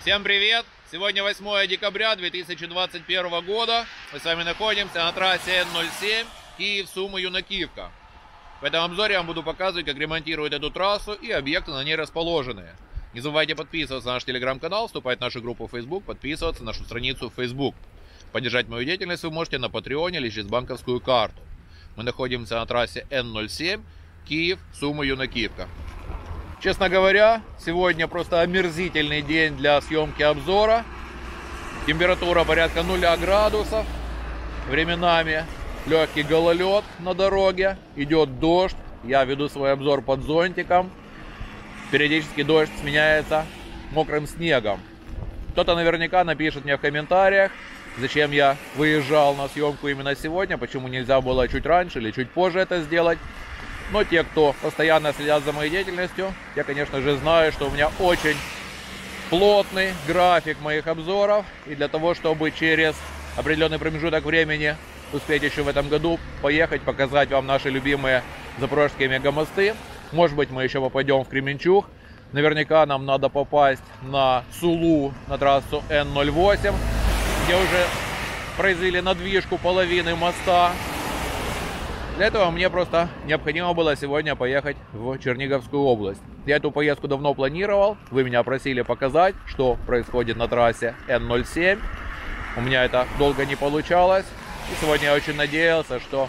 Всем привет! Сегодня 8 декабря 2021 года. Мы с вами находимся на трассе Н-07 Киев-Сумы-Юнакиевка. В этом обзоре я вам буду показывать, как ремонтируют эту трассу и объекты на ней расположенные. Не забывайте подписываться на наш телеграм-канал, вступать в нашу группу в Facebook, подписываться на нашу страницу в Facebook. Поддержать мою деятельность вы можете на Патреоне или через банковскую карту. Мы находимся на трассе Н-07 Киев-Сумы-Юнакиевка. Честно говоря, сегодня просто омерзительный день для съемки обзора. Температура порядка 0 градусов. Временами легкий гололед на дороге. Идет дождь. Я веду свой обзор под зонтиком. Периодически дождь сменяется мокрым снегом. Кто-то наверняка напишет мне в комментариях, зачем я выезжал на съемку именно сегодня, почему нельзя было чуть раньше или чуть позже это сделать. Но те, кто постоянно следят за моей деятельностью, я, конечно же, знаю, что у меня очень плотный график моих обзоров. И для того, чтобы через определенный промежуток времени успеть еще в этом году поехать, показать вам наши любимые запорожские мегамосты. Может быть, мы еще попадем в Кременчуг. Наверняка нам надо попасть на Сулу, на трассу Н-08, где уже произвели надвижку половины моста. Для этого мне просто необходимо было сегодня поехать в Черниговскую область. Я эту поездку давно планировал. Вы меня просили показать, что происходит на трассе Н-07. У меня это долго не получалось. И сегодня я очень надеялся, что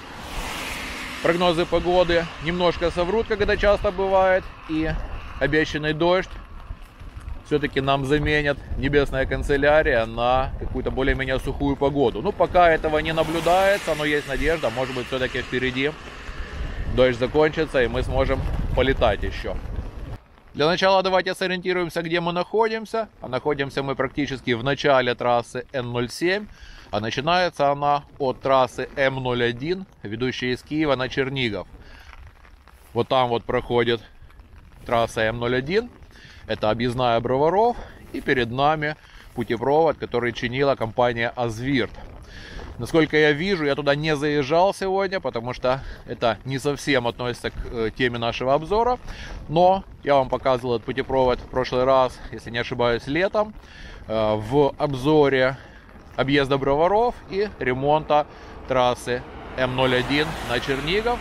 прогнозы погоды немножко соврут, как это часто бывает. И обещанный дождь все-таки нам заменят небесная канцелярия на какую-то более-менее сухую погоду. Ну, пока этого не наблюдается, но есть надежда. Может быть, все-таки впереди дождь закончится, и мы сможем полетать еще. Для начала давайте сориентируемся, где мы находимся. А находимся мы практически в начале трассы Н-07. А начинается она от трассы М-01, ведущей из Киева на Чернигов. Вот там вот проходит трасса М-01. Это объездная Броваров, и перед нами путепровод, который чинила компания Азвирт. Насколько я вижу, я туда не заезжал сегодня, потому что это не совсем относится к теме нашего обзора. Но я вам показывал этот путепровод в прошлый раз, если не ошибаюсь, летом, в обзоре объезда Броваров и ремонта трассы М-01 на Чернигов.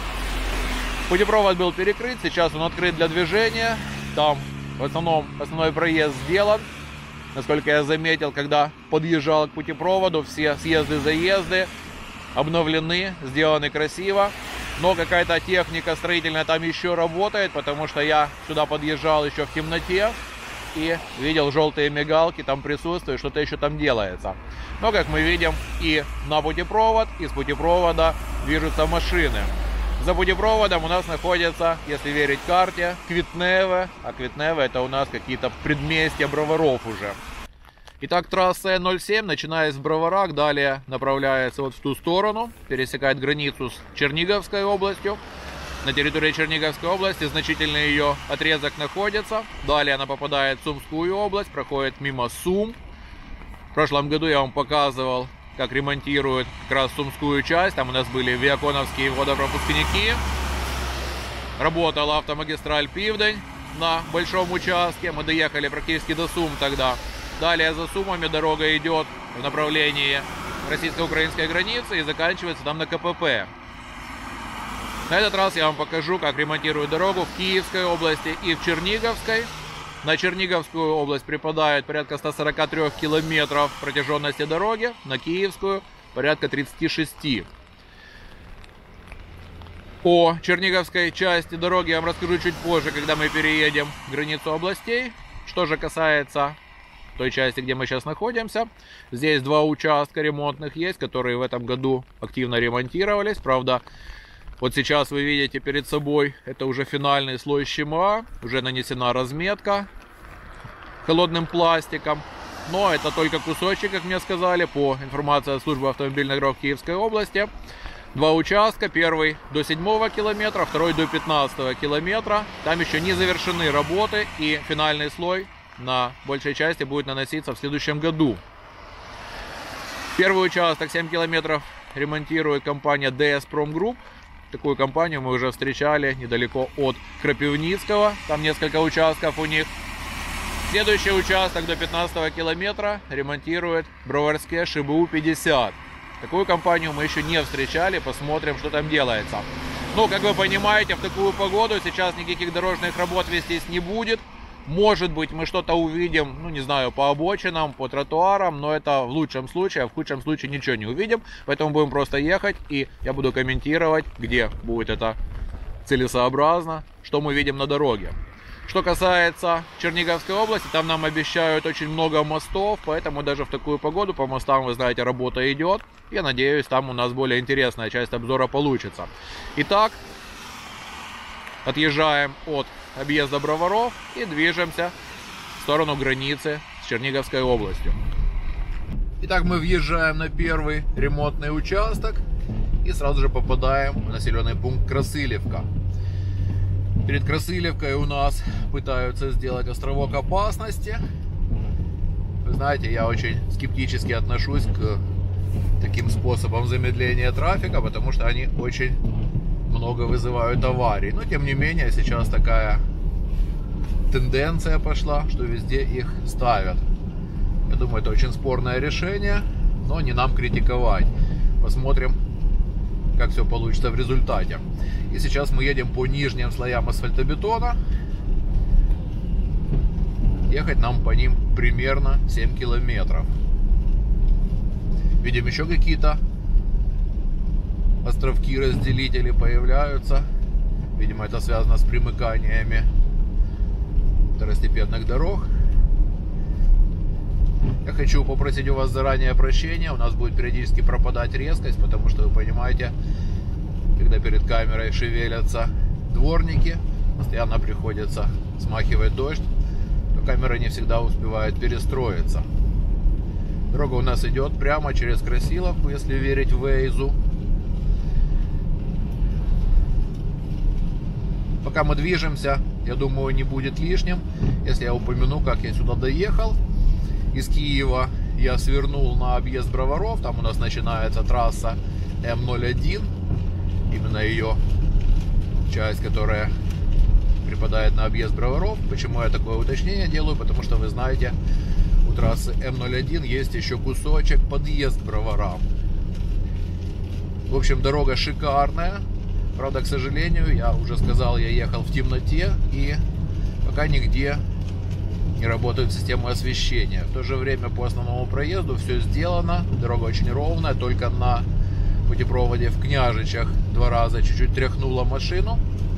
Путепровод был перекрыт, сейчас он открыт для движения. Там в основном основной проезд сделан. Насколько я заметил, когда подъезжал к путепроводу, все съезды-заезды обновлены, сделаны красиво. Но какая-то техника строительная там еще работает, потому что я сюда подъезжал еще в темноте и видел желтые мигалки, там присутствуют, что-то еще там делается. Но, как мы видим, и на путепровод, и с путепровода движутся машины. За путепроводом у нас находится, если верить карте, Квитневе. А Квитневе — это у нас какие-то предместья Броваров уже. Итак, трасса Н-07, начиная с Броварак, далее направляется вот в ту сторону, пересекает границу с Черниговской областью. На территории Черниговской области значительный ее отрезок находится. Далее она попадает в Сумскую область, проходит мимо Сум. В прошлом году я вам показывал, как ремонтируют как раз Сумскую часть. Там у нас были виаконовские водопропускники. Работала автомагистраль Пивдень на большом участке. Мы доехали практически до Сум тогда. Далее за Сумами дорога идет в направлении российско-украинской границы и заканчивается там на КПП. На этот раз я вам покажу, как ремонтируют дорогу в Киевской области и в Черниговской. На Черниговскую область припадает порядка 143 километров протяженности дороги, на Киевскую порядка 36. О Черниговской части дороги я вам расскажу чуть позже, когда мы переедем границу областей. Что же касается той части, где мы сейчас находимся, здесь два участка ремонтных есть, которые в этом году активно ремонтировались. Правда, вот сейчас вы видите перед собой, это уже финальный слой щемла, уже нанесена разметка холодным пластиком. Но это только кусочек, как мне сказали, по информации от службы автомобильных дорог Киевской области. Два участка, первый до 7 километра, второй до 15 километра. Там еще не завершены работы, и финальный слой на большей части будет наноситься в следующем году. Первый участок 7 километров ремонтирует компания DS Prom Group. Такую компанию мы уже встречали недалеко от Крапивницкого. Там несколько участков у них. Следующий участок до 15 километра ремонтирует Броварские ШБУ-50. Такую компанию мы еще не встречали, посмотрим, что там делается. Ну, как вы понимаете, в такую погоду сейчас никаких дорожных работ вестись не будет. Может быть, мы что-то увидим, ну, не знаю, по обочинам, по тротуарам, но это в лучшем случае, а в худшем случае ничего не увидим. Поэтому будем просто ехать, и я буду комментировать, где будет это целесообразно, что мы видим на дороге. Что касается Черниговской области, там нам обещают очень много мостов, поэтому даже в такую погоду по мостам, вы знаете, работа идет. Я надеюсь, там у нас более интересная часть обзора получится. Итак, отъезжаем от объезда Броваров и движемся в сторону границы с Черниговской областью. Итак, мы въезжаем на первый ремонтный участок и сразу же попадаем в населенный пункт Красилевка. Перед Красилевкой у нас пытаются сделать островок опасности. Вы знаете, я очень скептически отношусь к таким способам замедления трафика, потому что они очень много вызывают аварий. Но тем не менее, сейчас такая тенденция пошла, что везде их ставят. Я думаю, это очень спорное решение, но не нам критиковать. Посмотрим, как все получится в результате. И сейчас мы едем по нижним слоям асфальтобетона. Ехать нам по ним примерно 7 километров. Видим, еще какие-то островки, разделители появляются. Видимо, это связано с примыканиями второстепенных дорог. Я хочу попросить у вас заранее прощения. У нас будет периодически пропадать резкость, потому что, вы понимаете, когда перед камерой шевелятся дворники, постоянно приходится смахивать дождь, то камера не всегда успевает перестроиться. Дорога у нас идет прямо через Красиловку, если верить Waze. Пока мы движемся, я думаю, не будет лишним, если я упомяну, как я сюда доехал. Из Киева я свернул на объезд Броваров. Там у нас начинается трасса М01. Именно ее часть, которая припадает на объезд Броваров. Почему я такое уточнение делаю? Потому что, вы знаете, у трассы М01 есть еще кусочек подъезд к Броварам. В общем, дорога шикарная. Правда, к сожалению, я уже сказал, я ехал в темноте, и пока нигде не работает система освещения. В то же время по основному проезду все сделано. Дорога очень ровная, только на путепроводе в Княжичах 2 раза чуть-чуть тряхнула машину.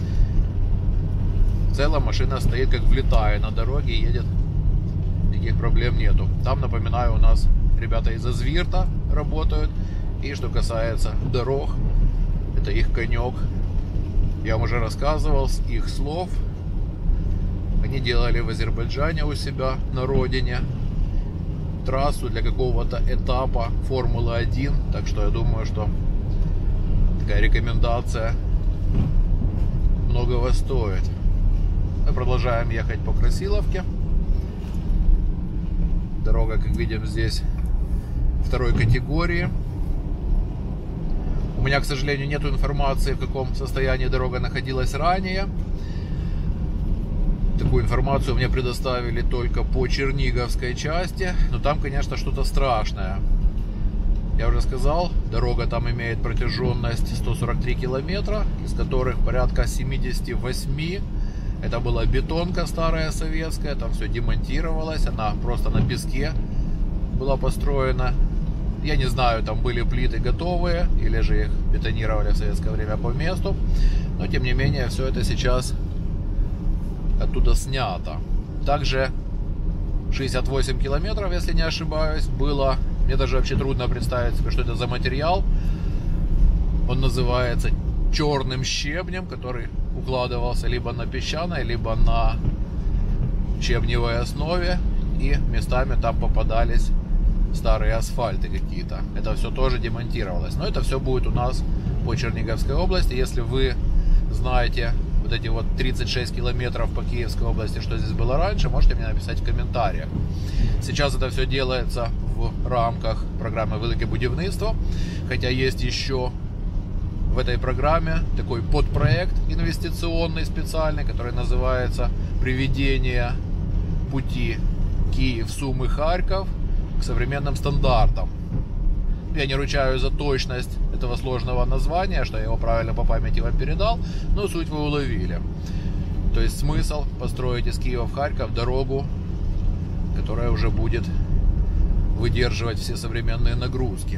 В целом машина стоит как влитая на дороге, едет, никаких проблем нету. Там, напоминаю, у нас ребята из Азвирта работают. И что касается дорог, это их конек. Я вам уже рассказывал с их слов. Они делали в Азербайджане у себя на родине трассу для какого-то этапа Формулы-1. Так что я думаю, что такая рекомендация многого стоит. Мы продолжаем ехать по Красиловке. Дорога, как видим, здесь второй категории. У меня, к сожалению, нет информации, в каком состоянии дорога находилась ранее. Такую информацию мне предоставили только по Черниговской части. Но там, конечно, что-то страшное. Я уже сказал, дорога там имеет протяженность 143 километра, из которых порядка 78 это была бетонка старая советская. Там все демонтировалось, она просто на песке была построена. Я не знаю, там были плиты готовые, или же их бетонировали в советское время по месту. Но, тем не менее, все это сейчас оттуда снято. Также 68 километров, если не ошибаюсь, было. Мне даже вообще трудно представить себе, что это за материал. Он называется черным щебнем, который укладывался либо на песчаной, либо на щебневой основе. И местами там попадались старые асфальты какие-то. Это все тоже демонтировалось. Но это все будет у нас по Черниговской области. Если вы знаете вот эти вот 36 километров по Киевской области, что здесь было раньше, можете мне написать в комментариях. Сейчас это все делается в рамках программы «Велике будівництво». Хотя есть еще в этой программе такой подпроект инвестиционный специальный, который называется «Приведение пути Киев, Сумы, Харьков к современным стандартам. Я не ручаюсь за точность этого сложного названия, что я его правильно по памяти вам передал, но суть вы уловили. То есть смысл построить из Киева в Харьков дорогу, которая уже будет выдерживать все современные нагрузки.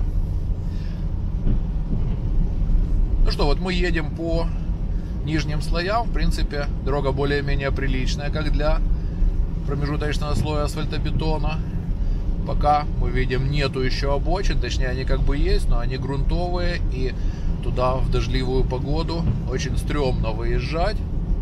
Ну что, вот мы едем по нижним слоям. В принципе, дорога более-менее приличная, как для промежуточного слоя асфальтобетона. Пока мы видим, нету еще обочин, точнее они как бы есть, но они грунтовые, и туда в дождливую погоду очень стрёмно выезжать.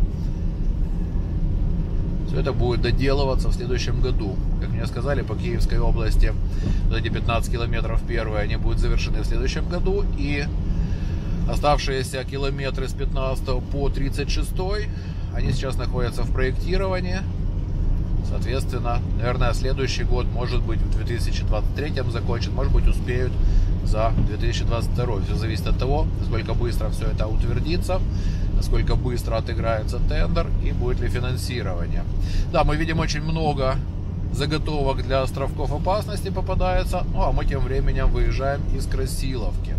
Все это будет доделываться в следующем году. Как мне сказали, по Киевской области вот эти 15 километров первые, они будут завершены в следующем году, и оставшиеся километры с 15 по 36 они сейчас находятся в проектировании. Соответственно, наверное, следующий год, может быть, в 2023 закончат, может быть, успеют за 2022. Все зависит от того, насколько быстро все это утвердится, насколько быстро отыграется тендер и будет ли финансирование. Да, мы видим, очень много заготовок для островков опасности попадается, ну а мы тем временем выезжаем из Красиловки.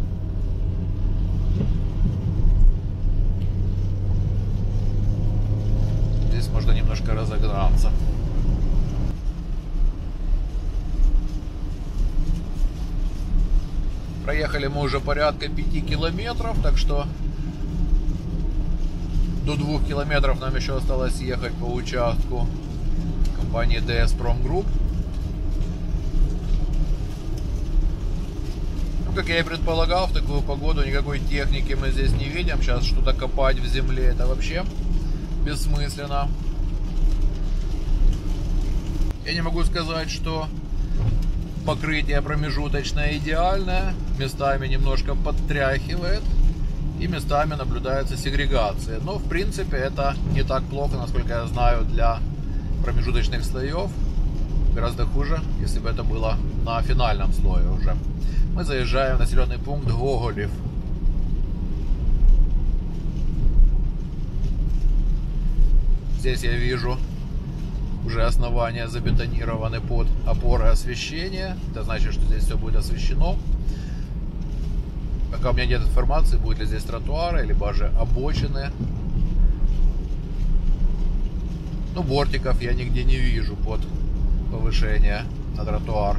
Здесь можно немножко разогнаться. Проехали мы уже порядка 5 километров, так что до 2 километров нам еще осталось ехать по участку компании DS Prom Group. Ну, как я и предполагал, в такую погоду никакой техники мы здесь не видим. Сейчас что-то копать в земле — это вообще бессмысленно. Я не могу сказать, что покрытие промежуточное идеальное. Местами немножко подтряхивает, и местами наблюдается сегрегация. Но в принципе это не так плохо, насколько я знаю, для промежуточных слоев. Гораздо хуже, если бы это было на финальном слое уже. Мы заезжаем в населенный пункт Гоголев. Здесь я вижу, уже основания забетонированы под опоры освещения. Это значит, что здесь все будет освещено. Пока у меня нет информации, будет ли здесь тротуары, либо же обочины. Ну, бортиков я нигде не вижу под повышение на тротуар.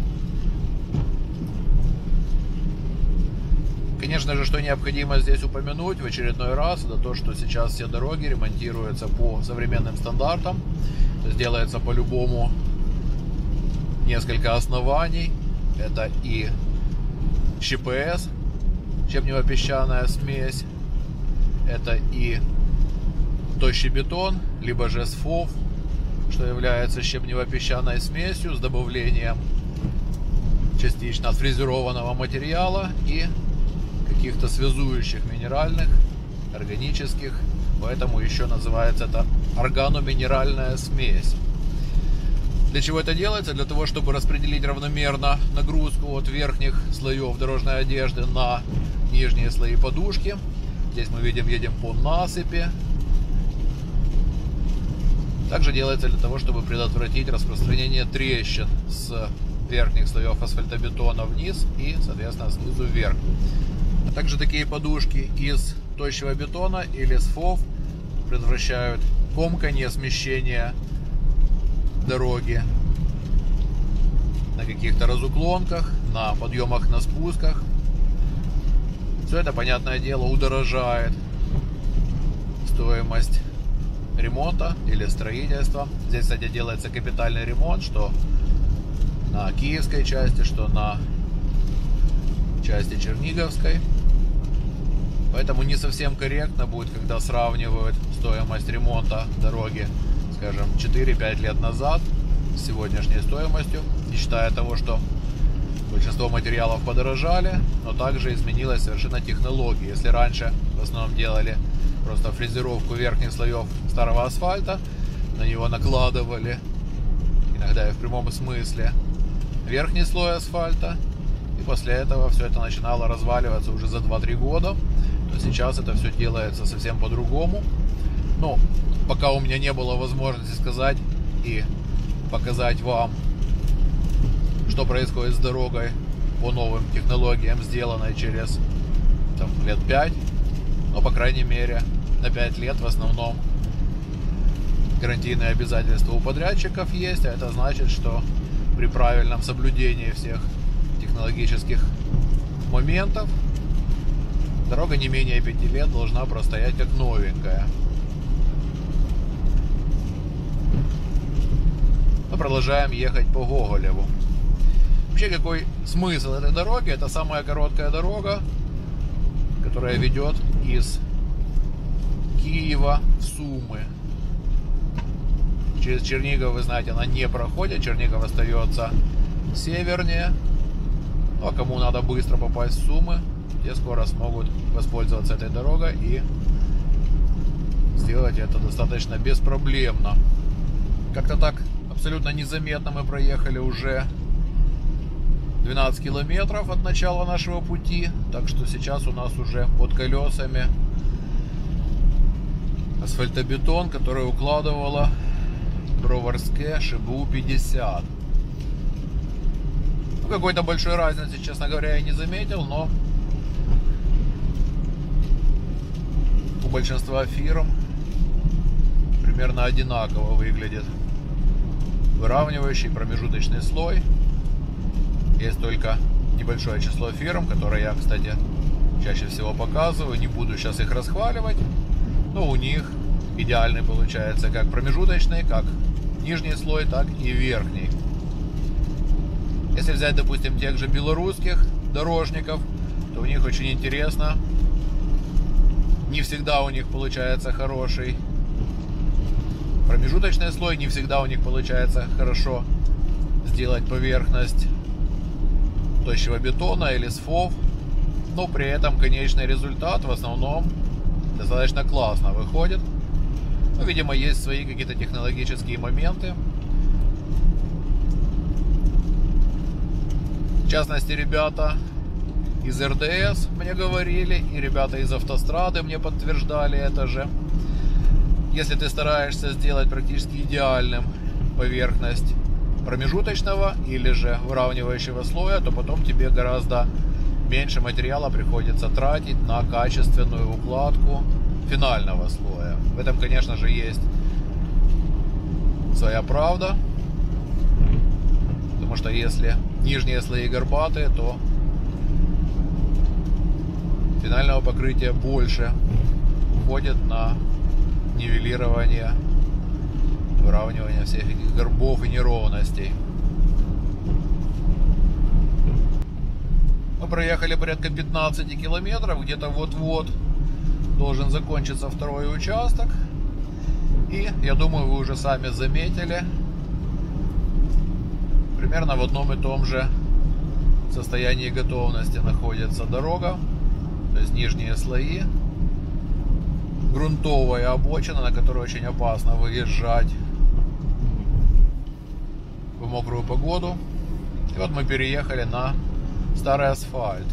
Конечно же, что необходимо здесь упомянуть в очередной раз, это то, что сейчас все дороги ремонтируются по современным стандартам. То есть делается по-любому несколько оснований. Это и ЩПС, щебнево-песчаная смесь, это и тощий бетон, либо же СФОВ, что является щебнево-песчаной смесью с добавлением частично отфрезерованного материала и каких-то связующих минеральных, органических, поэтому еще называется это органоминеральная смесь. Для чего это делается? Для того, чтобы распределить равномерно нагрузку от верхних слоев дорожной одежды на нижние слои подушки. Здесь мы видим, едем по насыпи. Также делается для того, чтобы предотвратить распространение трещин с верхних слоев асфальтобетона вниз и, соответственно, снизу вверх. А также такие подушки из тощего бетона или СФОВ предотвращают комканье, смещение дороги на каких-то разуклонках, на подъемах, на спусках. Все это, понятное дело, удорожает стоимость ремонта или строительства. Здесь, кстати, делается капитальный ремонт, что на киевской части, что на части черниговской. Поэтому не совсем корректно будет, когда сравнивают стоимость ремонта дороги, скажем, 4-5 лет назад с сегодняшней стоимостью, не считая того, что большинство материалов подорожали, но также изменилась совершенно технология. Если раньше в основном делали просто фрезеровку верхних слоев старого асфальта, на него накладывали, иногда и в прямом смысле, верхний слой асфальта, и после этого все это начинало разваливаться уже за 2-3 года, то сейчас это все делается совсем по-другому. Но пока у меня не было возможности сказать, и показать вам, что происходит с дорогой по новым технологиям, сделанной через там, лет 5, но по крайней мере на 5 лет в основном гарантийные обязательства у подрядчиков есть, а это значит, что при правильном соблюдении всех технологических моментов дорога не менее 5 лет должна простоять как новенькая. Мы продолжаем ехать по Гоголеву. Вообще, какой смысл этой дороги? Это самая короткая дорога, которая ведет из Киева в Сумы. Через Чернигов, вы знаете, она не проходит. Чернигов остается севернее. Ну, а кому надо быстро попасть в Сумы, те скоро смогут воспользоваться этой дорогой и сделать это достаточно беспроблемно. Как-то так абсолютно незаметно мы проехали уже 12 километров от начала нашего пути. Так что сейчас у нас уже под колесами асфальтобетон, который укладывала Броварская ШБУ-50. Ну, какой-то большой разницы, честно говоря, я не заметил, но у большинства фирм примерно одинаково выглядит выравнивающий промежуточный слой. Есть только небольшое число фирм, которые я, кстати, чаще всего показываю. Не буду сейчас их расхваливать, но у них идеальный получается как промежуточный, как нижний слой, так и верхний. Если взять, допустим, тех же белорусских дорожников, то у них очень интересно. Не всегда у них получается хороший промежуточный слой, не всегда у них получается хорошо сделать поверхность тощего бетона или СФОВ, но при этом конечный результат в основном достаточно классно выходит. Ну, видимо, есть свои какие-то технологические моменты. В частности, ребята из РДС мне говорили, и ребята из Автострады мне подтверждали это же. Если ты стараешься сделать практически идеальным поверхность промежуточного или же выравнивающего слоя, то потом тебе гораздо меньше материала приходится тратить на качественную укладку финального слоя. В этом, конечно же, есть своя правда, потому что если нижние слои горбатые, то финального покрытия больше уходит на нивелирование, выравнивание всех этих горбов и неровностей. Мы проехали порядка 15 километров, где-то вот-вот должен закончиться второй участок. И я думаю, вы уже сами заметили, примерно в одном и том же состоянии готовности находится дорога, то есть нижние слои, грунтовая обочина, на которую очень опасно выезжать в мокрую погоду. И вот мы переехали на старый асфальт.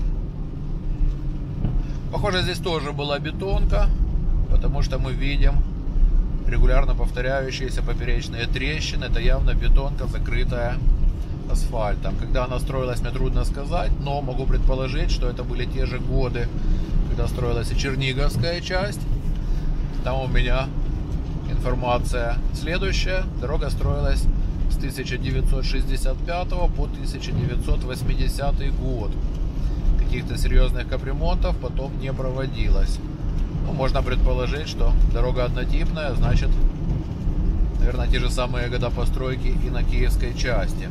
Похоже, здесь тоже была бетонка, потому что мы видим регулярно повторяющиеся поперечные трещины. Это явно бетонка, закрытая асфальтом. Когда она строилась, мне трудно сказать, но могу предположить, что это были те же годы, когда строилась и Черниговская часть. Там у меня информация следующая. Дорога строилась с 1965 по 1980 год. Каких-то серьезных капремонтов потом не проводилось. Ну, можно предположить, что дорога однотипная, значит, наверное, те же самые года постройки и на киевской части.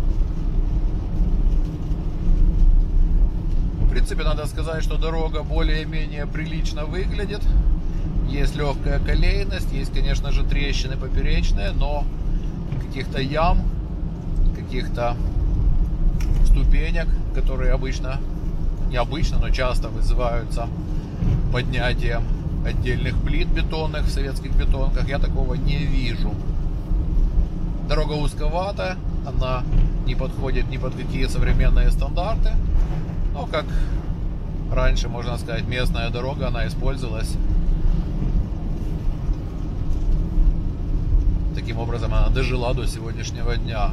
В принципе, надо сказать, что дорога более-менее прилично выглядит. Есть легкая колейность, есть, конечно же, трещины поперечные, но каких-то ям, каких-то ступенек, которые обычно, необычно, но часто вызываются поднятием отдельных плит бетонных в советских бетонках, я такого не вижу. Дорога узковата, она не подходит ни под какие современные стандарты, но как раньше, можно сказать, местная дорога, она использовалась Таким образом она дожила до сегодняшнего дня.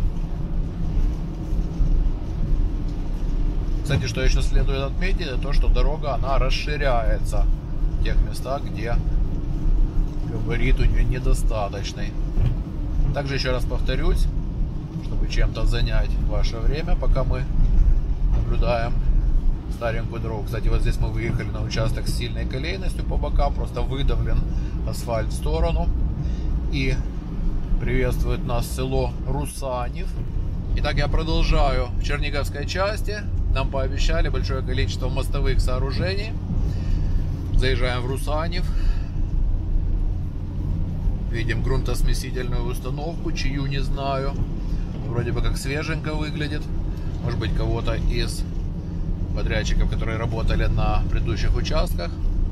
Кстати, что еще следует отметить, это то, что дорога, она расширяется в тех местах, где габарит у нее недостаточный. Также еще раз повторюсь, чтобы чем-то занять ваше время, пока мы наблюдаем старенькую дорогу. Кстати, вот здесь мы выехали на участок с сильной колейностью по бокам, просто выдавлен асфальт в сторону. И приветствует нас село Русанев. Итак, я продолжаю в Черниговской части. Нам пообещали большое количество мостовых сооружений. Заезжаем в Русанев. Видим грунтосмесительную установку, чью не знаю. Вроде бы как свеженько выглядит. Может быть, кого-то из подрядчиков, которые работали на предыдущих участках.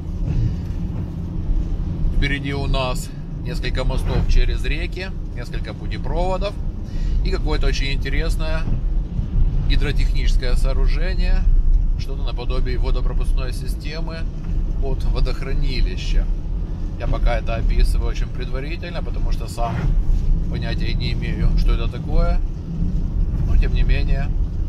Впереди у нас несколько мостов через реки, несколько путепроводов и какое-то очень интересное гидротехническое сооружение, что-то наподобие водопропускной системы от водохранилища. Я пока это описываю очень предварительно, потому что сам понятия не имею, что это такое. Но тем не менее,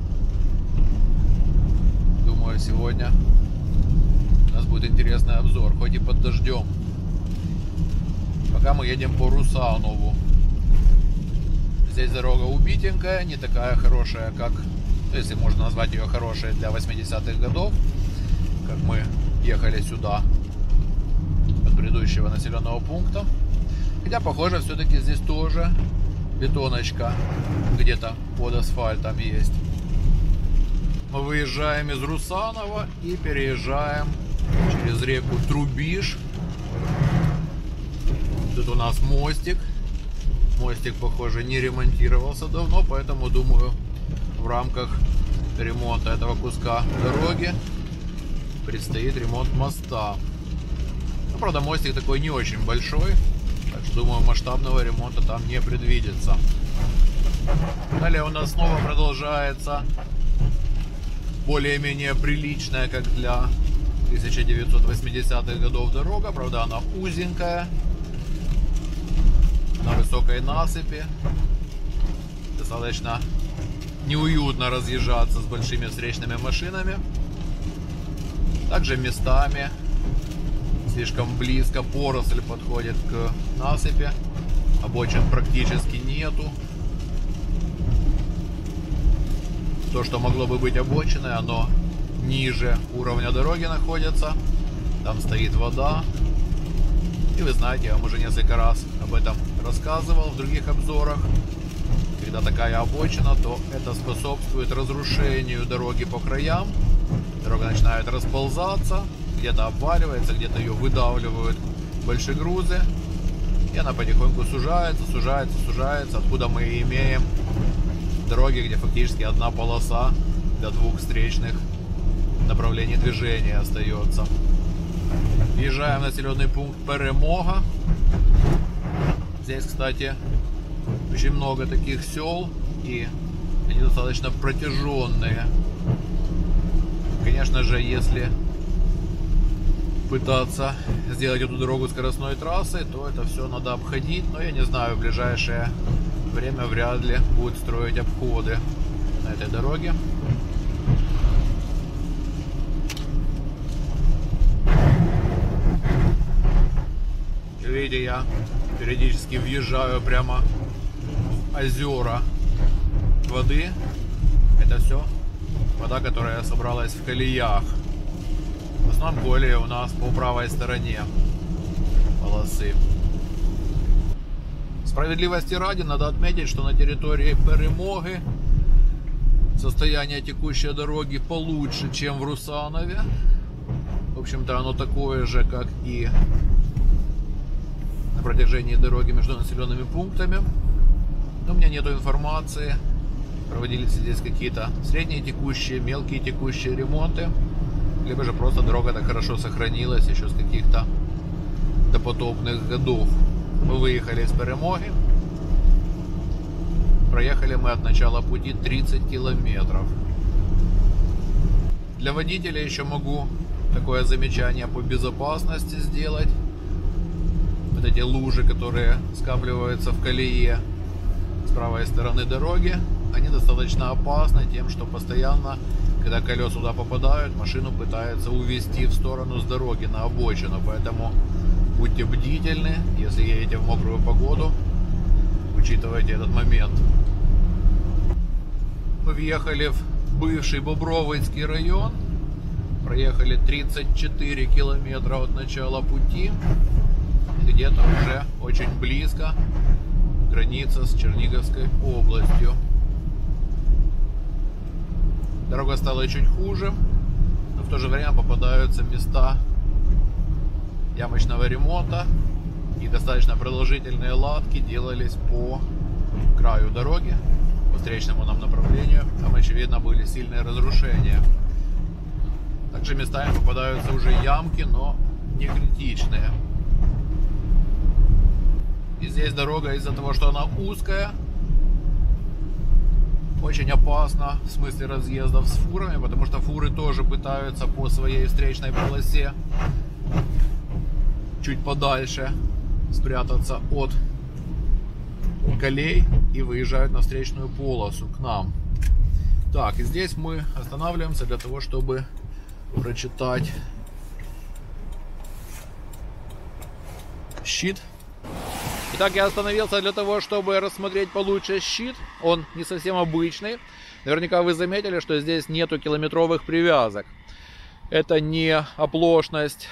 думаю, сегодня у нас будет интересный обзор, хоть и под дождем. Пока мы едем по Русанову. Здесь дорога убитенькая, не такая хорошая, как, если можно назвать ее хорошей для 80-х годов, как мы ехали сюда от предыдущего населенного пункта. Хотя, похоже, все-таки здесь тоже бетоночка где-то под асфальтом есть. Мы выезжаем из Русанова и переезжаем через реку Трубиш. Тут у нас мостик. Мостик, похоже, не ремонтировался давно, поэтому, думаю, в рамках ремонта этого куска дороги предстоит ремонт моста. Ну, правда, мостик такой не очень большой, так что, думаю, масштабного ремонта там не предвидится. Далее у нас снова продолжается более-менее приличная, как для 1980-х годов дорога. Правда, она узенькая, на высокой насыпи. Достаточно неуютно разъезжаться с большими встречными машинами. Также местами слишком близко поросль подходит к насыпи. Обочин практически нету. То, что могло бы быть обочиной, оно ниже уровня дороги находится. Там стоит вода. И вы знаете, я вам уже несколько раз об этом рассказывал в других обзорах. Когда такая обочина, то это способствует разрушению дороги по краям. Дорога начинает расползаться, где-то обваливается, где-то ее выдавливают большие грузы. И она потихоньку сужается, сужается, сужается. Откуда мы имеем дороги, где фактически одна полоса для двух встречных направлений движения остается. Въезжаем в населенный пункт Перемога. Здесь, кстати, очень много таких сел, и они достаточно протяженные. Конечно же, если пытаться сделать эту дорогу скоростной трассой, то это все надо обходить. Но я не знаю, в ближайшее время вряд ли будут строить обходы на этой дороге. Видите, я периодически въезжаю прямо в озера воды. Это все вода, которая собралась в колеях. В основном колеи у нас по правой стороне полосы. Справедливости ради, надо отметить, что на территории Перемоги состояние текущей дороги получше, чем в Русанове. В общем-то, оно такое же, как и на протяжении дороги между населенными пунктами. Но у меня нету информации, проводились здесь какие-то средние текущие, мелкие текущие ремонты, либо же просто дорога так хорошо сохранилась еще с каких-то допотопных годов. Мы выехали из Перемоги. Проехали мы от начала пути 30 километров. Для водителя еще могу такое замечание по безопасности сделать. вот эти лужи, которые скапливаются в колее с правой стороны дороги, они достаточно опасны тем, что постоянно, когда колеса туда попадают, машину пытаются увести в сторону с дороги на обочину. Поэтому будьте бдительны, если едете в мокрую погоду, учитывайте этот момент. Мы въехали в бывший Бобровицкий район, проехали 34 километра от начала пути, где-то уже очень близко граница с Черниговской областью. Дорога стала чуть хуже, но в то же время попадаются места ямочного ремонта, и достаточно продолжительные латки делались по краю дороги, по встречному нам направлению. Там, очевидно, были сильные разрушения. Также местами попадаются уже ямки, но не критичные. И здесь дорога, из-за того, что она узкая, очень опасна в смысле разъездов с фурами, потому что фуры тоже пытаются по своей встречной полосе чуть подальше спрятаться от колей и выезжают на встречную полосу к нам. Так, и здесь мы останавливаемся для того, чтобы прочитать щит. Итак, я остановился для того, чтобы рассмотреть получше щит. Он не совсем обычный. Наверняка вы заметили, что здесь нету километровых привязок. Это не оплошность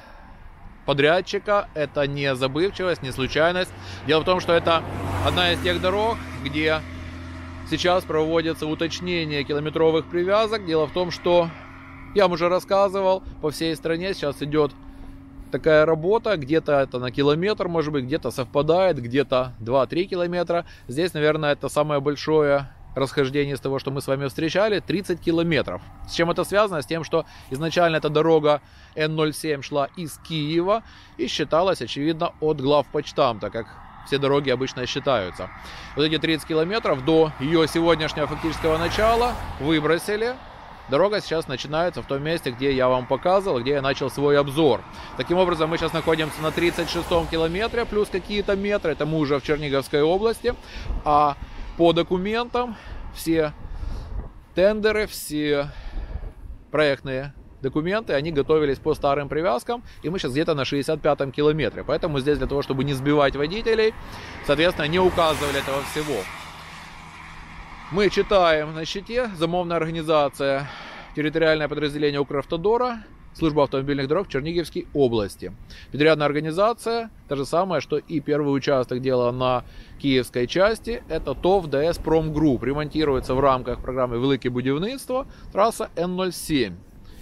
подрядчика, это не забывчивость, не случайность. Дело в том, что это одна из тех дорог, где сейчас проводится уточнение километровых привязок. Дело в том, что я вам уже рассказывал, по всей стране сейчас идет такая работа, где-то это на километр, может быть, где-то совпадает, где-то 2-3 километра. Здесь, наверное, это самое большое расхождение из того, что мы с вами встречали, 30 километров. С чем это связано? С тем, что изначально эта дорога Н-07 шла из Киева и считалась, очевидно, от главпочтамта, как все дороги обычно считаются. Вот эти 30 километров до ее сегодняшнего фактического начала выбросили. Дорога сейчас начинается в том месте, где я вам показывал, где я начал свой обзор. Таким образом, мы сейчас находимся на 36-м километре, плюс какие-то метры. Это мы уже в Черниговской области. А по документам все тендеры, все проектные документы, они готовились по старым привязкам. И мы сейчас где-то на 65-м километре. Поэтому здесь для того, чтобы не сбивать водителей, соответственно, не указывали этого всего. Мы читаем на щите: замовная организация, территориальное подразделение Укравтодора, служба автомобильных дорог в Черниговской области. Подрядная организация, та же самая, что и первый участок дела на киевской части, это ТОВ ДС Промгрупп. Ремонтируется в рамках программы «Велике будівництво» трасса Н-07.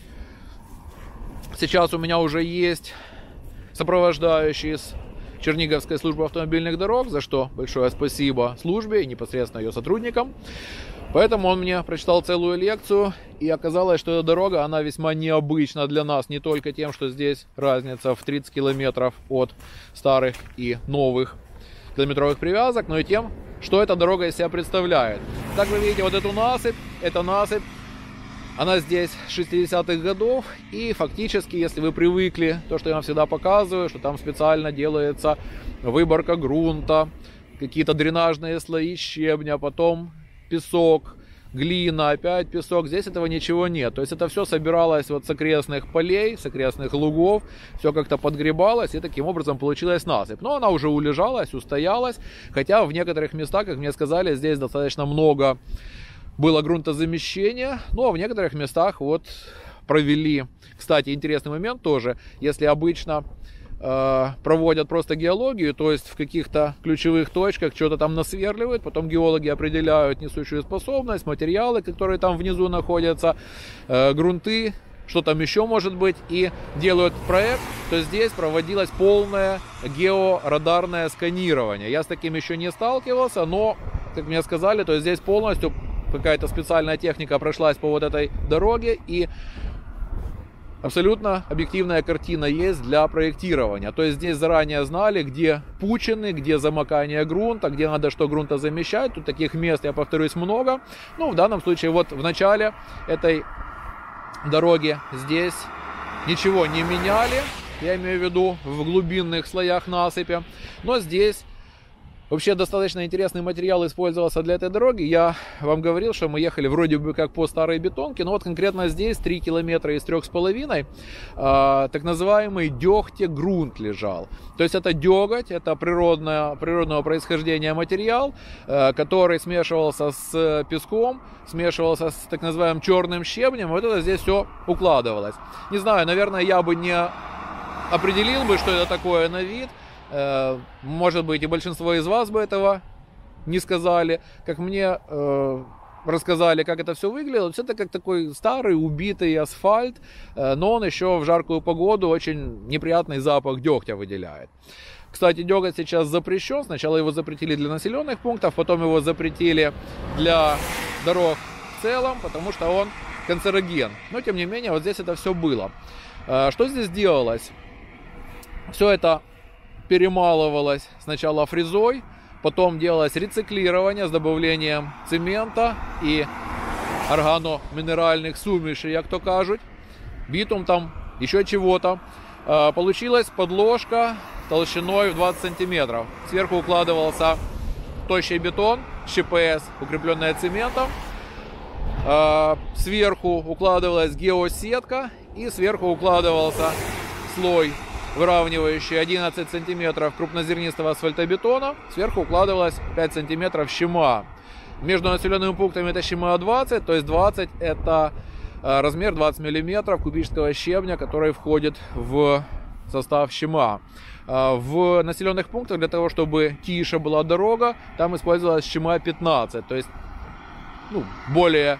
Сейчас у меня уже есть сопровождающий с Черниговской службы автомобильных дорог, за что большое спасибо службе и непосредственно ее сотрудникам. Поэтому он мне прочитал целую лекцию, и оказалось, что эта дорога, она весьма необычна для нас, не только тем, что здесь разница в 30 километров от старых и новых километровых привязок, но и тем, что эта дорога из себя представляет. Так вы видите вот эту насыпь, эта насыпь, она здесь с 60-х годов, и фактически, если вы привыкли, то, что я вам всегда показываю, что там специально делается выборка грунта, какие-то дренажные слои щебня, потом песок, глина, опять песок, здесь этого ничего нет. То есть это все собиралось вот с окрестных полей, с окрестных лугов, все как-то подгребалось, и таким образом получилась насыпь. Но она уже улежалась, устоялась, хотя в некоторых местах, как мне сказали, здесь достаточно много было грунтозамещения, но в некоторых местах вот провели. Кстати, интересный момент тоже, если обычно проводят просто геологию, то есть в каких-то ключевых точках что-то там насверливают, потом геологи определяют несущую способность, материалы, которые там внизу находятся, грунты, что там еще может быть, и делают проект, то здесь проводилось полное георадарное сканирование. Я с таким еще не сталкивался, но, как мне сказали, то здесь полностью какая-то специальная техника прошлась по вот этой дороге, и абсолютно объективная картина есть для проектирования. То есть здесь заранее знали, где пучины, где замокание грунта, где надо что грунта замещать. Тут таких мест, я повторюсь, много. Ну, в данном случае, вот в начале этой дороги здесь ничего не меняли. я имею в виду в глубинных слоях насыпи. Но здесь вообще достаточно интересный материал использовался для этой дороги. Я вам говорил, что мы ехали вроде бы как по старой бетонке, но вот конкретно здесь 3 километра из 3,5 так называемый дегтегрунт лежал. То есть это деготь, это природного происхождения материал, который смешивался с песком, смешивался с так называемым черным щебнем. Вот это здесь все укладывалось. Не знаю, наверное, я бы не определил бы, что это такое на вид. Может быть, и большинство из вас бы этого не сказали. Как мне рассказали, как это все выглядело, все это как такой старый убитый асфальт, но он еще в жаркую погоду очень неприятный запах дегтя выделяет. Кстати, деготь сейчас запрещен. Сначала его запретили для населенных пунктов, потом его запретили для дорог в целом, потому что он канцероген. Но, тем не менее, вот здесь это все было. Что здесь делалось? Все это перемалывалось сначала фрезой, потом делалось рециклирование с добавлением цемента и органоминеральных сумішей, як то кажуть, битум там, еще чего-то. Получилась подложка толщиной в 20 сантиметров. Сверху укладывался тощий бетон, ЩПС, укрепленная цементом. Сверху укладывалась геосетка и сверху укладывался слой, выравнивающий 11 сантиметров крупнозернистого асфальтобетона. Сверху укладывалось 5 сантиметров щема. Между населенными пунктами это щема 20, то есть 20 это размер 20 миллиметров кубического щебня, который входит в состав щема. В населенных пунктах для того, чтобы тише была дорога, там использовалась щема 15, то есть более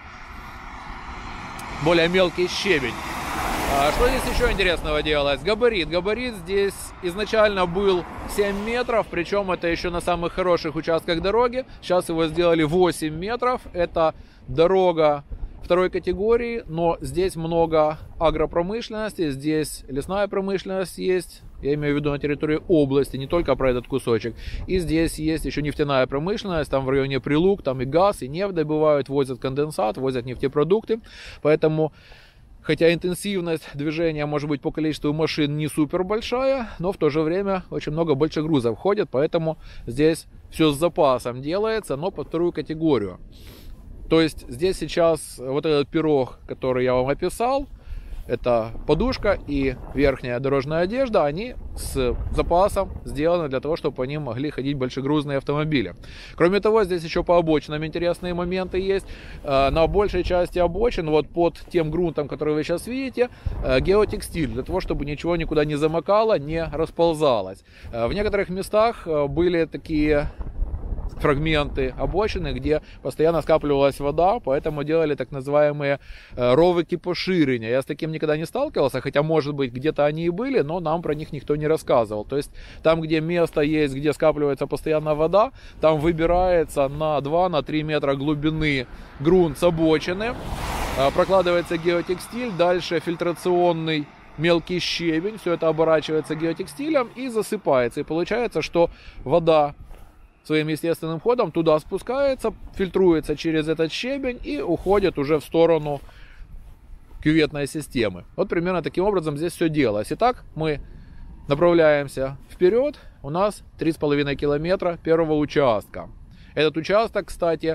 мелкий щебень. Что здесь еще интересного делалось? Габарит. Габарит здесь изначально был 7 метров, причем это еще на самых хороших участках дороги. Сейчас его сделали 8 метров. Это дорога второй категории, но здесь много агропромышленности, здесь лесная промышленность есть. Я имею в виду на территории области, не только про этот кусочек. И здесь есть еще нефтяная промышленность, там в районе Прилук, там и газ, и нефть добывают, возят конденсат, возят нефтепродукты. Поэтому, хотя интенсивность движения может быть по количеству машин не супер большая, но в то же время очень много больших грузов ходит, поэтому здесь все с запасом делается, но под вторую категорию. То есть здесь сейчас вот этот пирог, который я вам описал, это подушка и верхняя дорожная одежда, они с запасом сделаны для того, чтобы по ним могли ходить большегрузные автомобили. Кроме того, здесь еще по обочинам интересные моменты есть. На большей части обочин, вот под тем грунтом, который вы сейчас видите, геотекстиль, для того, чтобы ничего никуда не замокало, не расползалось. В некоторых местах были такие фрагменты обочины, где постоянно скапливалась вода, поэтому делали так называемые ровики поширения. Я с таким никогда не сталкивался, хотя, может быть, где-то они и были, но нам про них никто не рассказывал. То есть там, где место есть, где скапливается постоянно вода, там выбирается на 2-3 метра глубины грунт с обочины, прокладывается геотекстиль, дальше фильтрационный мелкий щебень, все это оборачивается геотекстилем и засыпается. И получается, что вода своим естественным ходом туда спускается, фильтруется через этот щебень и уходит уже в сторону кюветной системы. Вот примерно таким образом здесь все делалось. Итак, мы направляемся вперед. У нас 3,5 километра первого участка. Этот участок, кстати,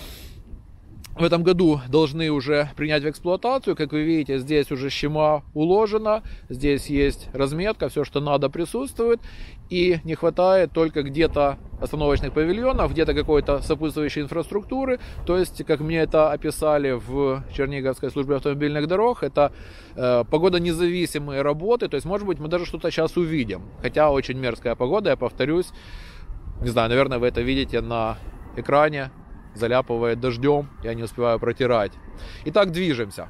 в этом году должны уже принять в эксплуатацию. Как вы видите, здесь уже щема уложена, здесь есть разметка, все, что надо, присутствует. И не хватает только где-то остановочных павильонов, где-то какой-то сопутствующей инфраструктуры. То есть, как мне это описали в Черниговской службе автомобильных дорог, это погодонезависимые работы. То есть, может быть, мы даже что-то сейчас увидим. Хотя очень мерзкая погода, я повторюсь. Не знаю, наверное, вы это видите на экране. Заляпывает дождем, я не успеваю протирать. Итак, движемся.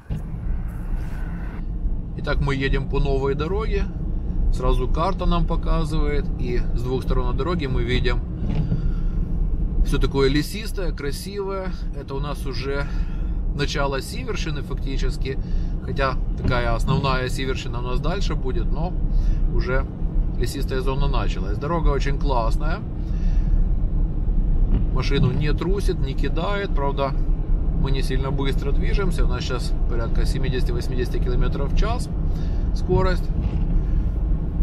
Итак, мы едем по новой дороге. Сразу карта нам показывает. И с двух сторон дороги мы видим все такое лесистое, красивое. Это у нас уже начало Сивершины фактически. Хотя такая основная Сивершина у нас дальше будет. Но уже лесистая зона началась. Дорога очень классная. Машину не трусит, не кидает. Правда, мы не сильно быстро движемся. У нас сейчас порядка 70-80 км в час скорость.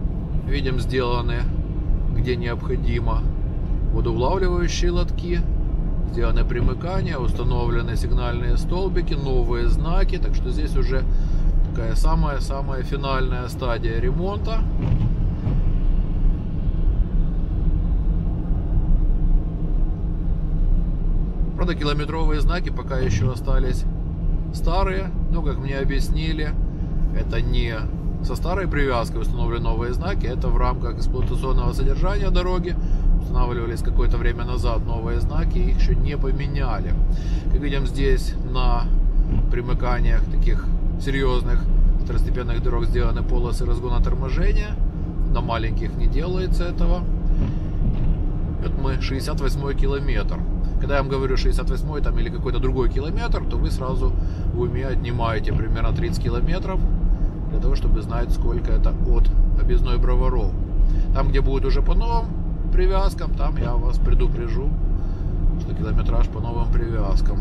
Видим, сделаны, где необходимо, водоулавливающие лотки. Сделаны примыкания, установлены сигнальные столбики, новые знаки. Так что здесь уже такая самая-самая финальная стадия ремонта. Правда, километровые знаки пока еще остались старые. Но, как мне объяснили, это не со старой привязкой установлены новые знаки. Это в рамках эксплуатационного содержания дороги. Устанавливались какое-то время назад новые знаки, их еще не поменяли. Как видим, здесь на примыканиях таких серьезных второстепенных дорог сделаны полосы разгона торможения. На маленьких не делается этого. Вот мы 68-й километр. Когда я вам говорю 68-й там, или какой-то другой километр, то вы сразу в уме отнимаете примерно 30 километров, для того, чтобы знать, сколько это от объездной Броваров. Там, где будет уже по новым привязкам, там я вас предупрежу, что километраж по новым привязкам.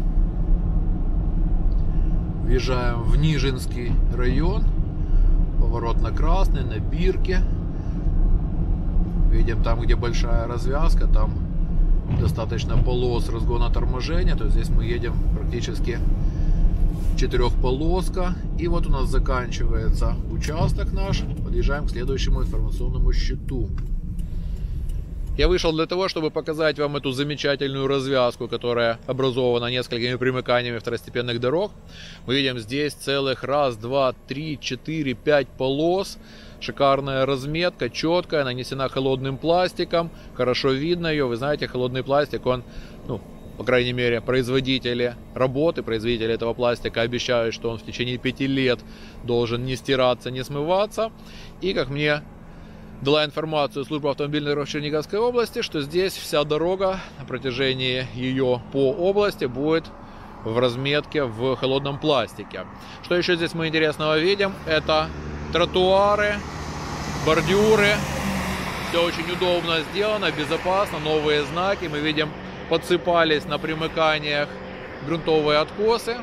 Въезжаем в Нижинский район, поворот на Красный, на Бирке. Видим, там, где большая развязка, там достаточно полос разгона торможения, то есть здесь мы едем практически четырехполоска. И вот у нас заканчивается участок наш, подъезжаем к следующему информационному щиту. Я вышел для того, чтобы показать вам эту замечательную развязку, которая образована несколькими примыканиями второстепенных дорог. Мы видим здесь целых 1, 2, 3, 4, 5 полос. Шикарная разметка, четкая, нанесена холодным пластиком. Хорошо видно ее. Вы знаете, холодный пластик, он, по крайней мере, производители этого пластика обещают, что он в течение 5 лет должен не стираться, не смываться. И, как мне дала информацию служба автомобильных дорог Черниговской области, что здесь вся дорога на протяжении ее по области будет в разметке в холодном пластике. Что еще здесь мы интересного видим? Это тротуары, бордюры. Все очень удобно сделано, безопасно, новые знаки. Мы видим, подсыпались на примыканиях грунтовые откосы.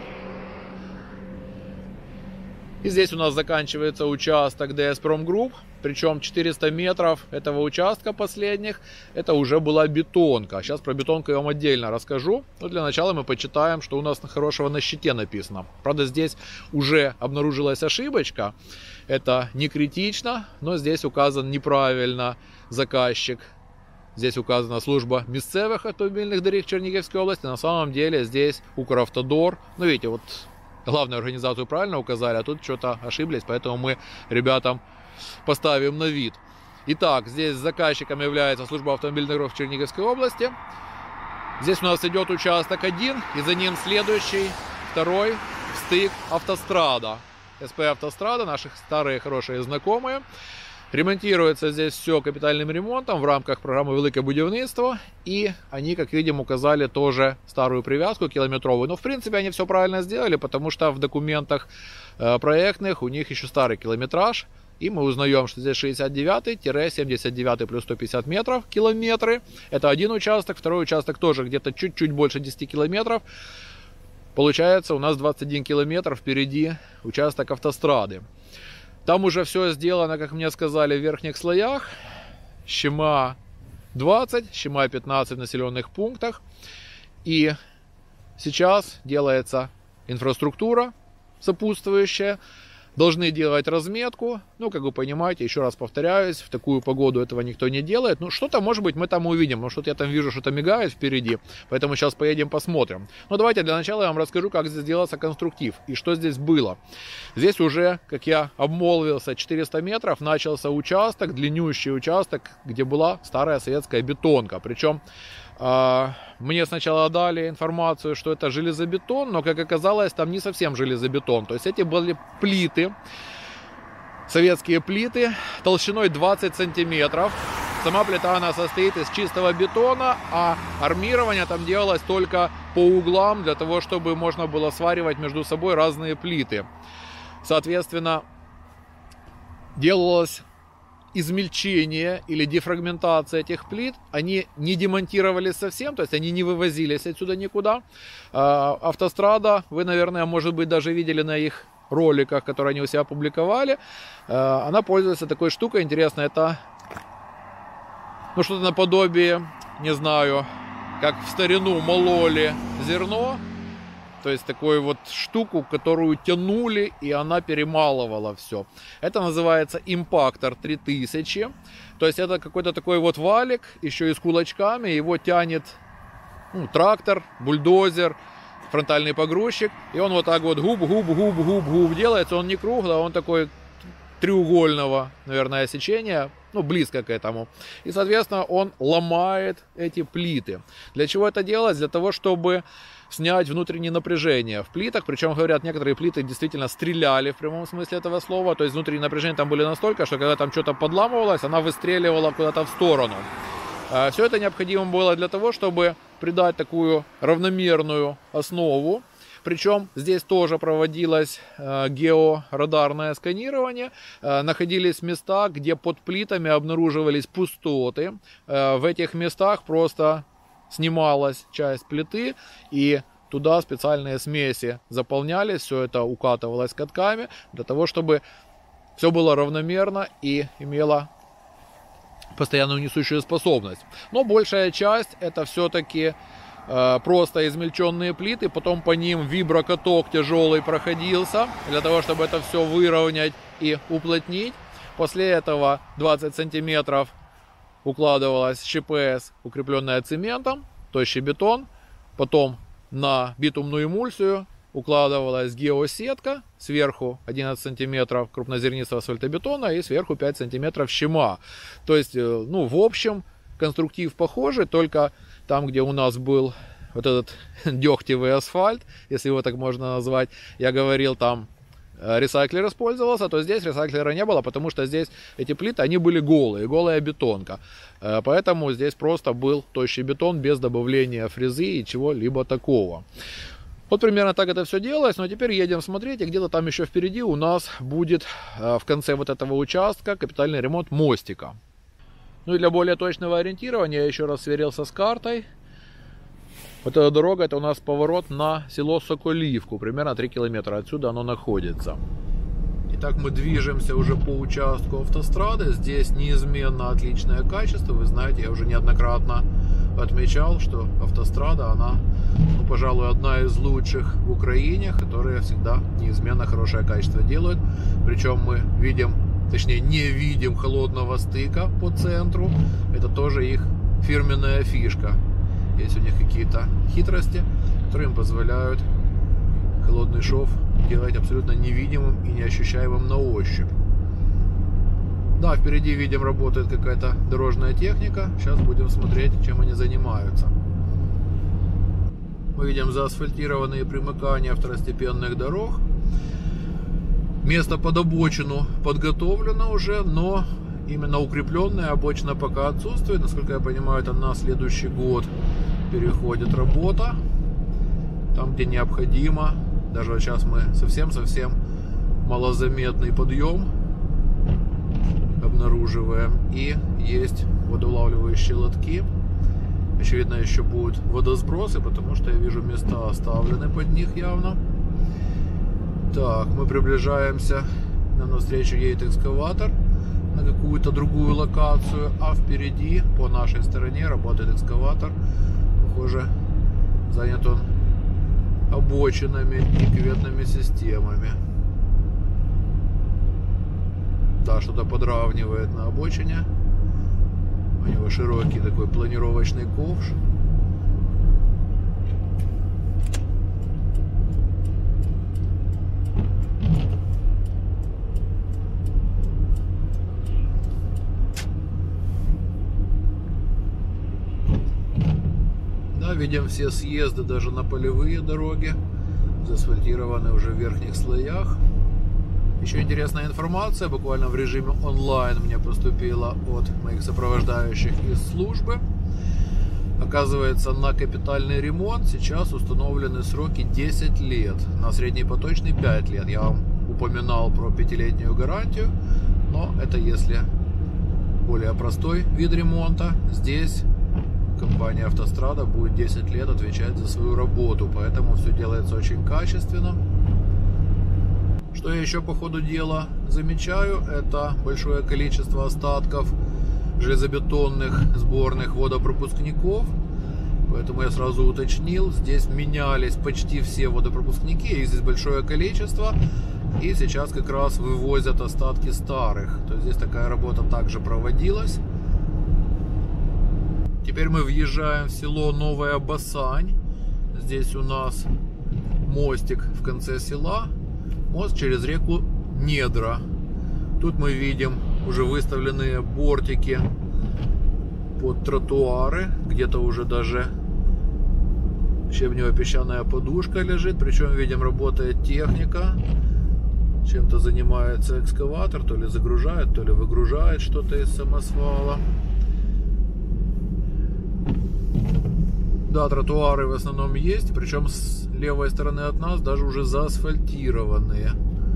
И здесь у нас заканчивается участок DS Prom-Group. Причем 400 метров этого участка последних, это уже была бетонка. Сейчас про бетонку я вам отдельно расскажу. Но для начала мы почитаем, что у нас хорошего на щите написано. Правда, здесь уже обнаружилась ошибочка. Это не критично, но здесь указан неправильно заказчик. Здесь указана служба місцевих автомобильных дорог Черниговской области. На самом деле здесь Укравтодор. Ну, видите, вот главную организацию правильно указали, а тут что-то ошиблись. Поэтому мы ребятам поставим на вид. Итак, здесь заказчиком является служба автомобильных дорог Черниговской области. Здесь у нас идет участок 1, и за ним следующий, второй, стык автострада. СП Автострада, наши старые хорошие знакомые. Ремонтируется здесь все капитальным ремонтом в рамках программы «Великое будівництво». И они, как видим, указали тоже старую привязку километровую. Но, в принципе, они все правильно сделали, потому что в документах проектных у них еще старый километраж. И мы узнаем, что здесь 69-79 плюс 150 метров километры. Это один участок. Второй участок тоже где-то чуть-чуть больше 10 километров. Получается, у нас 21 километр впереди участок автострады. Там уже все сделано, как мне сказали, в верхних слоях. Щема 20, щема 15 в населенных пунктах. И сейчас делается инфраструктура сопутствующая. Должны делать разметку. Ну, как вы понимаете, еще раз повторяюсь, в такую погоду этого никто не делает. Ну, что-то, может быть, мы там увидим. Потому что я там вижу, что-то мигает впереди. Поэтому сейчас поедем посмотрим. Но давайте для начала я вам расскажу, как здесь делался конструктив. И что здесь было. Здесь уже, как я обмолвился, 400 метров начался участок, длиннющий участок, где была старая советская бетонка. Причем мне сначала дали информацию, что это железобетон, но, как оказалось, там не совсем железобетон. То есть эти были плиты, советские плиты, толщиной 20 сантиметров. Сама плита, она состоит из чистого бетона, а армирование там делалось только по углам, для того, чтобы можно было сваривать между собой разные плиты. Соответственно, делалось измельчение или дефрагментация этих плит. Они не демонтировались совсем, то есть они не вывозились отсюда никуда. Автострада, вы, наверное, может быть, даже видели на их роликах, которые они у себя опубликовали, она пользуется такой штукой интересной. Это, ну, что-то наподобие, не знаю, как в старину мололи зерно. То есть такую вот штуку, которую тянули, и она перемалывала все. Это называется импактор 3000. То есть это какой-то такой вот валик, еще и с кулачками. Его тянет, ну, трактор, бульдозер, фронтальный погрузчик. И он вот так вот губ делается. Он не круглый, а он такой треугольного, наверное, сечения. Ну, близко к этому. И, соответственно, он ломает эти плиты. Для чего это делать? Для того, чтобы снять внутреннее напряжение в плитах. Причем, говорят, некоторые плиты действительно стреляли в прямом смысле этого слова. То есть внутреннее напряжение там были настолько, что когда там что-то подламывалось, она выстреливала куда-то в сторону. Все это необходимо было для того, чтобы придать такую равномерную основу. Причем здесь тоже проводилось георадарное сканирование. Находились места, где под плитами обнаруживались пустоты. В этих местах просто снималась часть плиты, и туда специальные смеси заполнялись. Все это укатывалось катками для того, чтобы все было равномерно и имело постоянную несущую способность. Но большая часть это все-таки просто измельченные плиты, потом по ним виброкаток тяжелый проходился, для того, чтобы это все выровнять и уплотнить. После этого 20 сантиметров укладывалась ШПС, укрепленная цементом, тощий бетон. Потом на битумную эмульсию укладывалась геосетка, сверху 11 сантиметров крупнозернистого асфальтобетона и сверху 5 сантиметров щема. То есть, ну, в общем, конструктив похожий, только там, где у нас был вот этот дегтевый асфальт, если его так можно назвать, я говорил, там ресайклер использовался, то здесь ресайклера не было, потому что здесь эти плиты, они были голые, голая бетонка. Поэтому здесь просто был тощий бетон без добавления фрезы и чего-либо такого. Вот примерно так это все делалось, но теперь едем смотреть, и где-то там еще впереди у нас будет в конце вот этого участка капитальный ремонт мостика. Ну и для более точного ориентирования я еще раз сверился с картой. Вот эта дорога, это у нас поворот на село Соколивку, примерно 3 километра отсюда оно находится. Итак, мы движемся уже по участку автострады. Здесь неизменно отличное качество. Вы знаете, я уже неоднократно отмечал, что автострада, она, ну, пожалуй, одна из лучших в Украине, которые всегда неизменно хорошее качество делают. Причем мы видим, точнее не видим холодного стыка по центру. Это тоже их фирменная фишка. Есть у них какие-то хитрости, которые им позволяют холодный шов делать абсолютно невидимым и неощущаемым на ощупь. Да, впереди, видим, работает какая-то дорожная техника. Сейчас будем смотреть, чем они занимаются. Мы видим заасфальтированные примыкания второстепенных дорог. Место под обочину подготовлено уже, но именно укрепленная обочина пока отсутствует. Насколько я понимаю, это на следующий год переходит работа. Там, где необходимо. Даже вот сейчас мы совсем-совсем малозаметный подъем обнаруживаем. И есть водоулавливающие лотки. Очевидно, еще будут водосбросы, потому что я вижу, места оставлены под них явно. Так, мы приближаемся. Нам навстречу едет экскаватор на какую-то другую локацию. А впереди, по нашей стороне, работает экскаватор. Похоже, занят он обочинами и кюветными системами. Да, что-то подравнивает на обочине. У него широкий такой планировочный ковш. Да, видим все съезды даже на полевые дороги. Заасфальтированы уже в верхних слоях. Еще интересная информация, буквально в режиме онлайн мне поступила от моих сопровождающих из службы. Оказывается, на капитальный ремонт сейчас установлены сроки 10 лет, на среднепоточный 5 лет. Я вам упоминал про 5-летнюю гарантию, но это если более простой вид ремонта. Здесь компания «Автострада» будет 10 лет отвечать за свою работу, поэтому все делается очень качественно. Что я еще по ходу дела замечаю, это большое количество остатков железобетонных сборных водопропускников. Поэтому я сразу уточнил, здесь менялись почти все водопропускники, их здесь большое количество. И сейчас как раз вывозят остатки старых. То есть здесь такая работа также проводилась. Теперь мы въезжаем в село Новая Басань. Здесь у нас мостик в конце села. Мост через реку Недра. Тут мы видим уже выставленные бортики под тротуары. Где-то уже даже щебнево-песчаная подушка лежит. Причем видим, работает техника. Чем-то занимается экскаватор. То ли загружает, то ли выгружает что-то из самосвала. Да, тротуары в основном есть. Причем с левой стороны от нас даже уже заасфальтированные.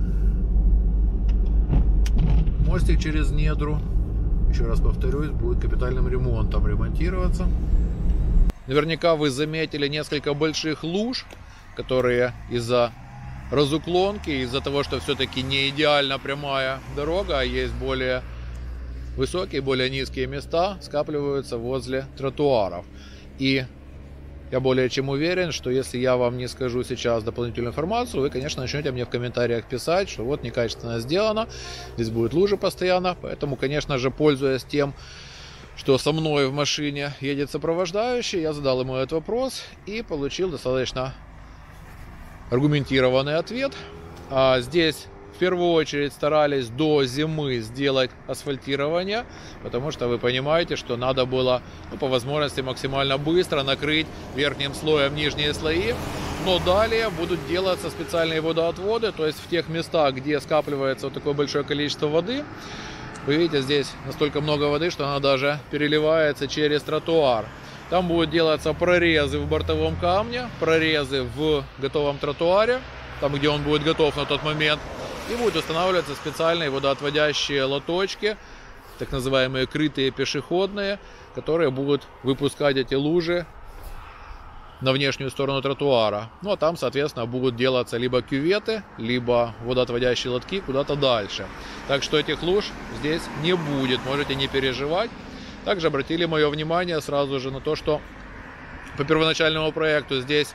Мостик через Недру, еще раз повторюсь, будет капитальным ремонтом ремонтироваться. Наверняка вы заметили несколько больших луж, которые из-за разуклонки, из-за того, что все-таки не идеально прямая дорога, а есть более высокие, более низкие места, скапливаются возле тротуаров. И я более чем уверен, что если я вам не скажу сейчас дополнительную информацию, вы, конечно, начнете мне в комментариях писать, что вот некачественно сделано, здесь будет лужи постоянно. Поэтому, конечно же, пользуясь тем, что со мной в машине едет сопровождающий, я задал ему этот вопрос и получил достаточно аргументированный ответ. Здесь в первую очередь старались до зимы сделать асфальтирование, потому что вы понимаете, что надо было по возможности максимально быстро накрыть верхним слоем нижние слои. Но далее будут делаться специальные водоотводы, то есть в тех местах, где скапливается вот такое большое количество воды. Вы видите, здесь настолько много воды, что она даже переливается через тротуар. Там будут делаться прорезы в бортовом камне, прорезы в готовом тротуаре, там, где он будет готов на тот момент. И будут устанавливаться специальные водоотводящие лоточки, так называемые крытые пешеходные, которые будут выпускать эти лужи на внешнюю сторону тротуара. Ну а там, соответственно, будут делаться либо кюветы, либо водоотводящие лотки куда-то дальше. Так что этих луж здесь не будет, можете не переживать. Также обратили мое внимание сразу же на то, что по первоначальному проекту здесь,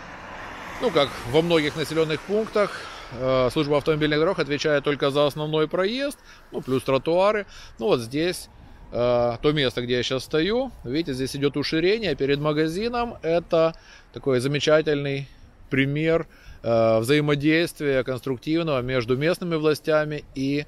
как во многих населенных пунктах, служба автомобильных дорог отвечает только за основной проезд, плюс тротуары. Вот здесь то место, где я сейчас стою, видите, здесь идет уширение перед магазином. Это такой замечательный пример взаимодействия конструктивного между местными властями и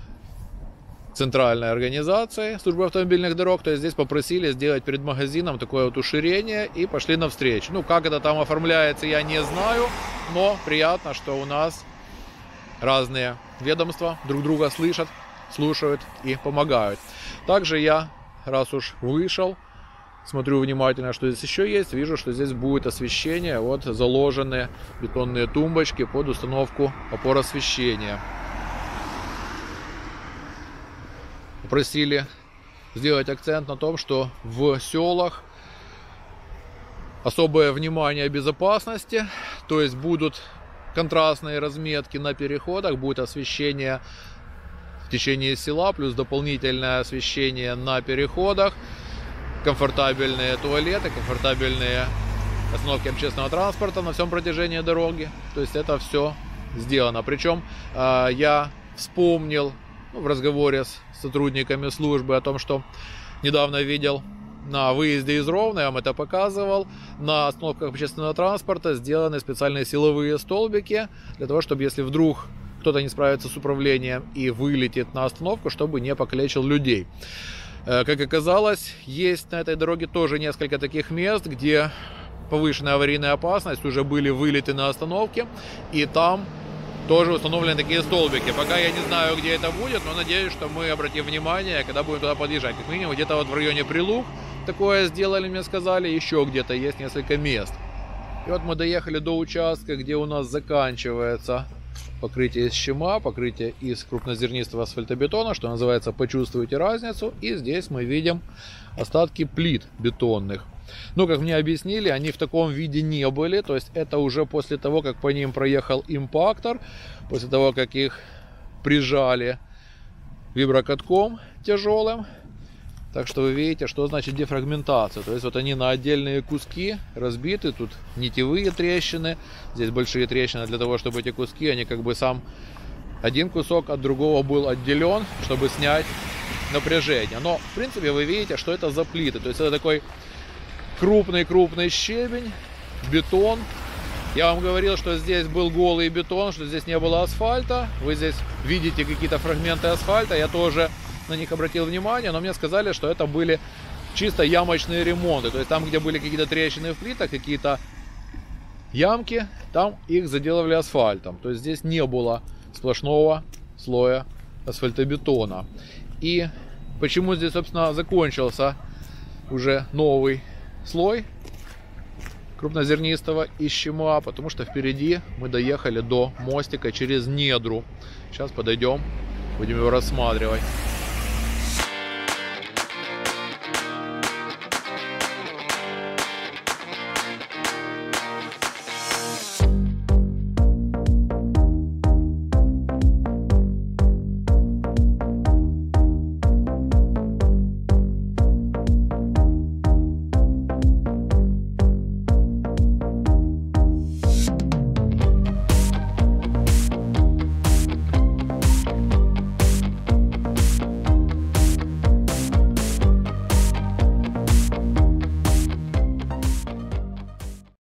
центральной организацией службы автомобильных дорог. То есть здесь попросили сделать перед магазином такое вот уширение и пошли навстречу. Как это там оформляется, я не знаю, но приятно, что у нас разные ведомства друг друга слышат, слушают и помогают. Также я, раз уж вышел, смотрю внимательно, что здесь еще есть. Вижу, что здесь будет освещение. Вот заложены бетонные тумбочки под установку опор освещения. Просили сделать акцент на том, что в селах особое внимание безопасности, то есть будут контрастные разметки на переходах, будет освещение в течение села, плюс дополнительное освещение на переходах, комфортабельные туалеты, комфортабельные остановки общественного транспорта на всем протяжении дороги. То есть это все сделано. Причем я вспомнил в разговоре с сотрудниками службы о том, что недавно видел на выезде из Ровно, я вам это показывал, на остановках общественного транспорта сделаны специальные силовые столбики, для того, чтобы если вдруг кто-то не справится с управлением и вылетит на остановку, чтобы не покалечил людей. Как оказалось, есть на этой дороге тоже несколько таких мест, где повышенная аварийная опасность, уже были вылеты на остановке, и там тоже установлены такие столбики. Пока я не знаю, где это будет, но надеюсь, что мы обратим внимание, когда будем туда подъезжать. Как минимум, где-то вот в районе Прилук такое сделали, мне сказали, еще где-то есть несколько мест. И вот мы доехали до участка, где у нас заканчивается покрытие из щема, покрытие из крупнозернистого асфальтобетона, что называется, почувствуйте разницу. И здесь мы видим остатки плит бетонных. Но, как мне объяснили, они в таком виде не были. То есть это уже после того, как по ним проехал импактор, после того, как их прижали виброкатком тяжелым. Так что вы видите, что значит дефрагментация. То есть вот они на отдельные куски разбиты. Тут нитевые трещины, здесь большие трещины для того, чтобы эти куски, они как бы сам один кусок от другого был отделен, чтобы снять напряжение. Но в принципе вы видите, что это за плиты. То есть это такой крупный щебень, бетон. Я вам говорил, что здесь был голый бетон, что здесь не было асфальта. Вы здесь видите какие-то фрагменты асфальта. Я тоже на них обратил внимание, но мне сказали, что это были чисто ямочные ремонты. То есть там, где были какие-то трещины в плитах, какие-то ямки, там их заделывали асфальтом. То есть здесь не было сплошного слоя асфальтобетона. И почему здесь, собственно, закончился уже новый слой крупнозернистого ищема? Потому что впереди мы доехали до мостика через Недру. Сейчас подойдем, будем его рассматривать.